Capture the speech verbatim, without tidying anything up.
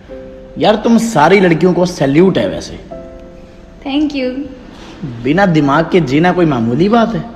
यार तुम सारी लड़कियों को सैल्यूट है वैसे। Thank you. बिना दिमाग के जीना कोई मामूली बात है?